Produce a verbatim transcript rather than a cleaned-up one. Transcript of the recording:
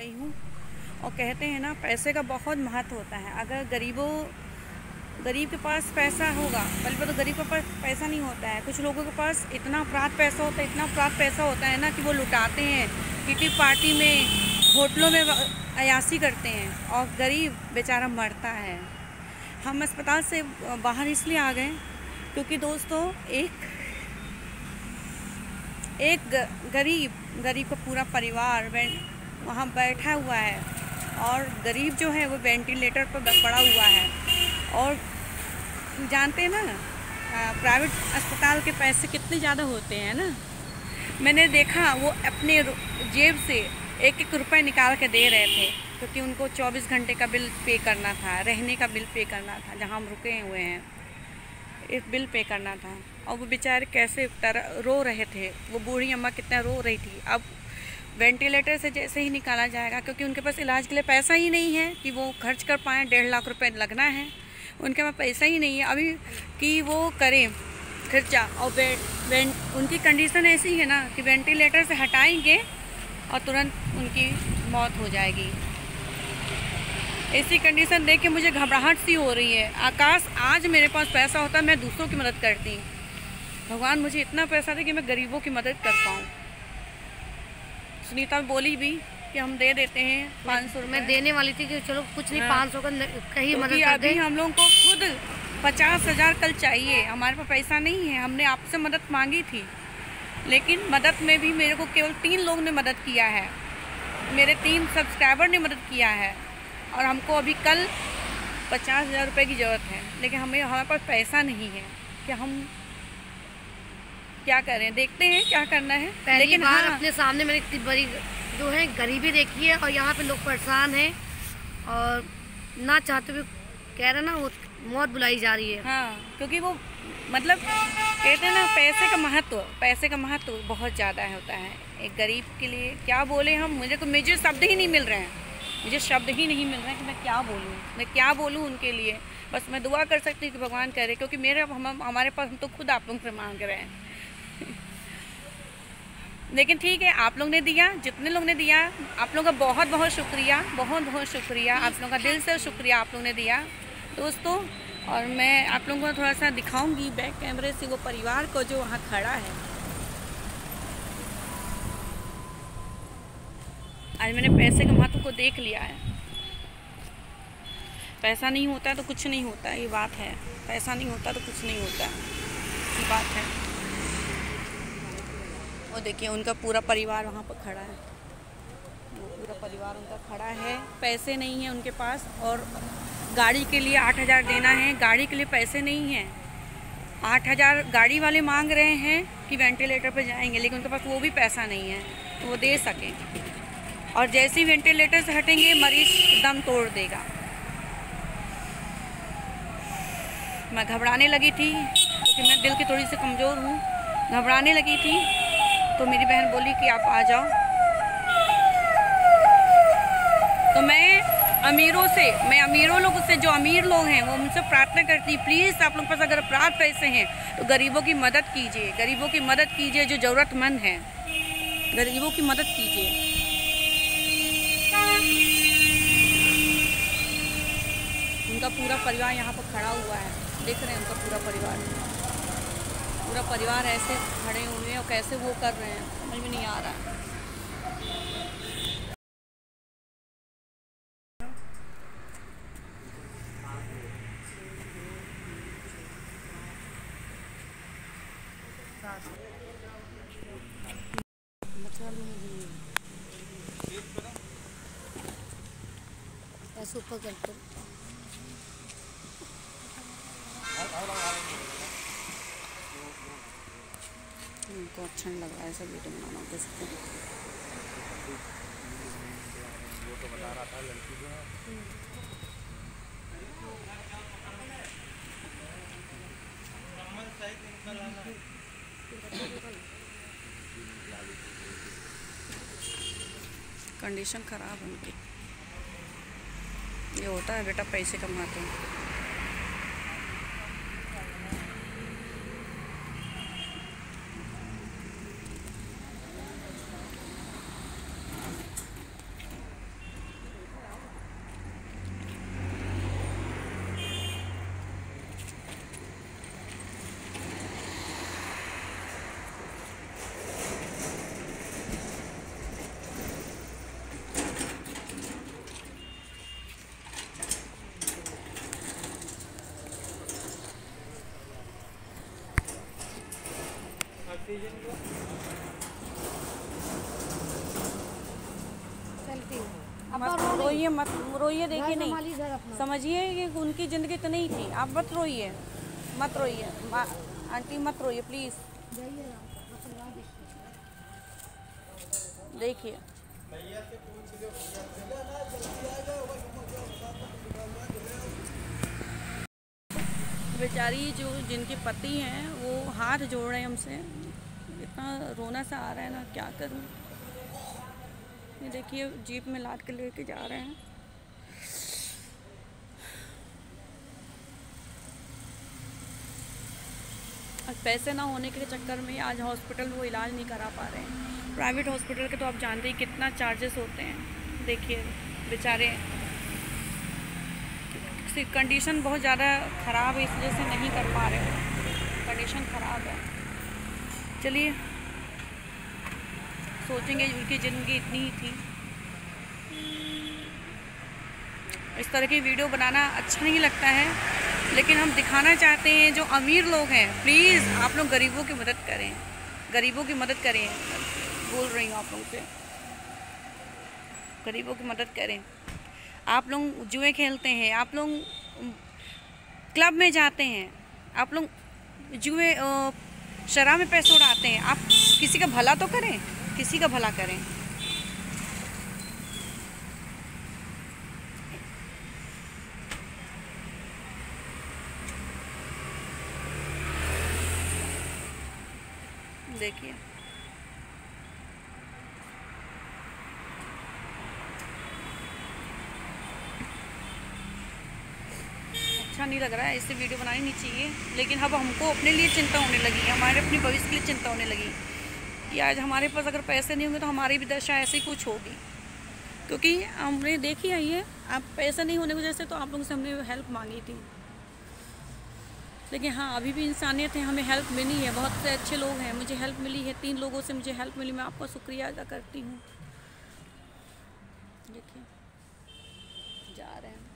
हूँ और कहते हैं ना, पैसे का बहुत महत्व होता है। अगर गरीबों गरीब के पास पैसा होगा, बल्कि तो गरीब के पास पैसा नहीं होता है। कुछ लोगों के पास इतना अपराध पैसा होता है इतना अपराध पैसा होता है ना कि वो लुटाते हैं, किटी पार्टी में, होटलों में अयाशी करते हैं और गरीब बेचारा मरता है। हम अस्पताल से बाहर इसलिए आ गए क्योंकि दोस्तों एक एक गरीब गरीब का पूरा परिवार वहाँ बैठा हुआ है और गरीब जो है वो वेंटिलेटर पर पड़ा हुआ है। और जानते हैं ना, प्राइवेट अस्पताल के पैसे कितने ज़्यादा होते हैं ना। मैंने देखा वो अपने जेब से एक एक रुपए निकाल के दे रहे थे क्योंकि उनको चौबीस घंटे का बिल पे करना था, रहने का बिल पे करना था, जहाँ हम रुके हुए हैं इस बिल पे करना था। और वो बेचारे कैसे रो रहे थे, वो बूढ़ी अम्मा कितना रो रही थी। अब वेंटिलेटर से जैसे ही निकाला जाएगा, क्योंकि उनके पास इलाज के लिए पैसा ही नहीं है कि वो खर्च कर पाएँ, डेढ़ लाख रुपए लगना है, उनके पास पैसा ही नहीं है अभी कि वो करें खर्चा। और वे, वे, उनकी कंडीशन ऐसी है ना कि वेंटिलेटर से हटाएंगे और तुरंत उनकी मौत हो जाएगी। ऐसी कंडीशन देख के मुझे घबराहट सी हो रही है। आकाश, आज मेरे पास पैसा होता मैं दूसरों की मदद करती। भगवान मुझे इतना पैसा दे कि मैं गरीबों की मदद कर पाऊँ। सुनीता बोली भी कि हम दे देते हैं पाँच सौ रुपये। मैं देने वाली थी कि चलो कुछ नहीं, पाँच सौ का कहीं मदद कर दे। अभी हम लोगों को खुद पचास हज़ार कल चाहिए, हमारे पास पैसा नहीं है। हमने आपसे मदद मांगी थी, लेकिन मदद में भी मेरे को केवल तीन लोग ने मदद किया है, मेरे तीन सब्सक्राइबर ने मदद किया है। और हमको अभी कल पचास हज़ार रुपये की ज़रूरत है, लेकिन हमें हमारे पास पैसा नहीं है कि हम क्या करें। देखते हैं क्या करना है। लेकिन बार हाँ, अपने सामने मैंने इतनी बड़ी जो है गरीबी देखी है और यहाँ पे लोग परेशान हैं और ना चाहते हुए कह रहे ना वो मौत बुलाई जा रही है। हाँ, क्योंकि वो मतलब कहते हैं ना, पैसे का महत्व पैसे का महत्व बहुत ज़्यादा होता है एक गरीब के लिए। क्या बोले हम, मुझे तो मुझे शब्द ही नहीं मिल रहे हैं, मुझे शब्द ही नहीं मिल रहे हैं कि मैं क्या बोलूँ मैं क्या बोलूँ उनके लिए। बस मैं दुआ कर सकती हूँ कि भगवान करे, क्योंकि मेरे हम हमारे पास हम तो खुद आप लोगों से मांग रहे हैं। लेकिन ठीक है, आप लोग ने दिया, जितने लोग ने दिया आप लोगों का बहुत बहुत शुक्रिया, बहुत बहुत शुक्रिया, आप लोगों का दिल से शुक्रिया आप लोग ने दिया दोस्तों। और मैं आप लोगों को थोड़ा सा दिखाऊंगी बैक कैमरे से वो परिवार को जो वहाँ खड़ा है। आज मैंने पैसे के महत्व को देख लिया है। पैसा नहीं होता तो कुछ नहीं होता, ये बात है। पैसा नहीं होता तो कुछ नहीं होता, ये बात है। वो देखिए उनका पूरा परिवार वहाँ पर खड़ा है, वो पूरा परिवार उनका खड़ा है। पैसे नहीं है उनके पास और गाड़ी के लिए आठ हज़ार देना है, गाड़ी के लिए पैसे नहीं हैं। आठ हज़ार गाड़ी वाले मांग रहे हैं कि वेंटिलेटर पर जाएंगे, लेकिन उनके पास वो भी पैसा नहीं है तो वो दे सकें। और जैसे ही वेंटिलेटर से हटेंगे मरीज दम तोड़ देगा। मैं घबराने लगी थी क्योंकि मैं दिल की थोड़ी सी कमज़ोर हूँ, घबराने लगी थी तो मेरी बहन बोली कि आप आ जाओ। तो मैं अमीरों से मैं अमीरों लोगों से, जो अमीर लोग हैं, वो उनसे प्रार्थना करती, प्लीज़ आप लोग पास अगर अपराध पैसे हैं तो गरीबों की मदद कीजिए, गरीबों की मदद कीजिए, जो ज़रूरतमंद हैं, गरीबों की मदद कीजिए। उनका पूरा परिवार यहाँ पर खड़ा हुआ है, देख रहे हैं उनका पूरा परिवार पूरा परिवार ऐसे खड़े हुए हैं और कैसे वो कर रहे हैं समझ में नहीं आ रहा है। ऐसे ऊपर करते उनको अच्छा नहीं लग रहा है ऐसा वीडियो बनाना होता है। वो तो बता रहा था लड़की जो है कंडीशन ख़राब है उनकी। ये होता है बेटा पैसे कमाते हैं। चलती हूँ। मत रोइए, मत रोइए, देखिए नहीं, संभालिए घर अपना। समझिए कि उनकी ज़िंदगी तो नहीं थी। आप मत रोइए, मत रोइए मा- आंटी मत रोइए प्लीज़। जाइए आप अपना देखिए। देखिए बेचारी जो जिनके पति हैं वो हाथ जोड़ रहे हैं हमसे, इतना रोना सा आ रहा है ना, क्या करूं। ये देखिए जीप में लाद के लेके जा रहे हैं। आज पैसे ना होने के चक्कर में आज हॉस्पिटल में वो इलाज नहीं करा पा रहे हैं। प्राइवेट हॉस्पिटल के तो आप जानते ही कितना चार्जेस होते हैं। देखिए बेचारे कंडीशन बहुत ज़्यादा ख़राब है, इसलिए से नहीं कर पा रहे हो, कंडीशन ख़राब है। चलिए सोचेंगे उनकी ज़िंदगी इतनी ही थी। इस तरह की वीडियो बनाना अच्छा नहीं लगता है, लेकिन हम दिखाना चाहते हैं जो अमीर लोग हैं, प्लीज़ आप लोग गरीबों की मदद करें, गरीबों की मदद करें। बोल रही हूँ आप लोगों से, गरीबों की मदद करें। आप लोग जुए खेलते हैं, आप लोग क्लब में जाते हैं, आप लोग जुए शराब में पैसे उड़ाते हैं, आप किसी का भला तो करें, किसी का भला करें। देखिए अच्छा नहीं लग रहा है, इससे वीडियो बनानी नहीं चाहिए। लेकिन अब हमको अपने लिए चिंता होने लगी है, हमारे अपने भविष्य के लिए चिंता होने लगी कि आज हमारे पास अगर पैसे नहीं होंगे तो हमारी भी दशा ऐसे ही कुछ होगी। क्योंकि हमने देखी है ये, आप पैसे नहीं होने की वजह से तो आप लोगों से हमने हेल्प मांगी थी, लेकिन हाँ अभी भी इंसानियत है, हमें हेल्प मिली है। बहुत से अच्छे लोग हैं, मुझे हेल्प मिली है, तीन लोगों से मुझे हेल्प मिली, मैं आपका शुक्रिया अदा करती हूँ। देखिए जा रहे हैं।